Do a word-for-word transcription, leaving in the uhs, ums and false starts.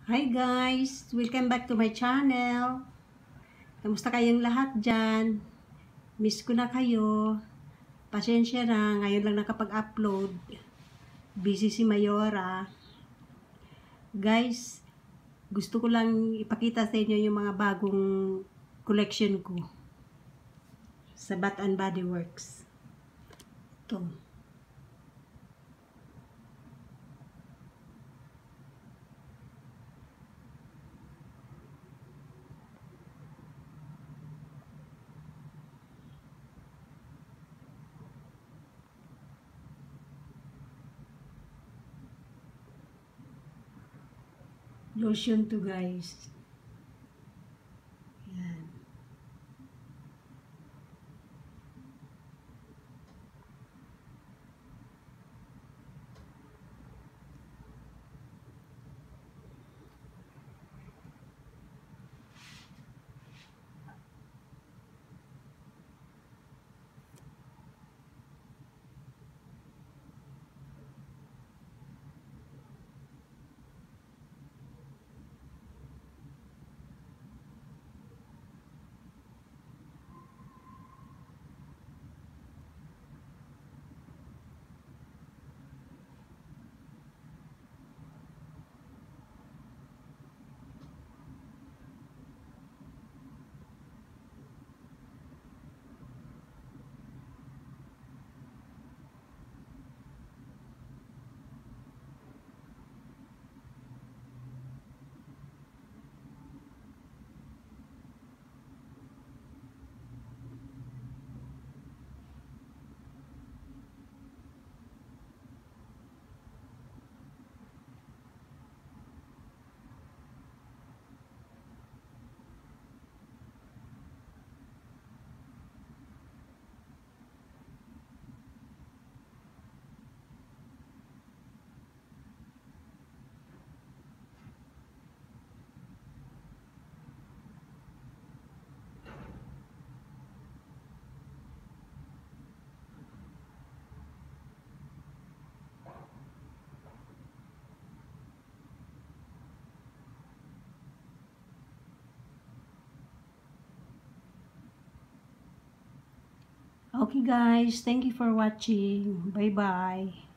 Hi guys! Welcome back to my channel. Kamusta kayong lahat dyan? Miss ko na kayo. Pasensya na, ngayon lang nakapag-upload. Busy si Mayora. Guys, gusto ko lang ipakita sa inyo yung mga bagong collection ko sa Bath and Body Works. Ito. Lotion to guys. Yan. Okay guys, thank you for watching. Bye bye.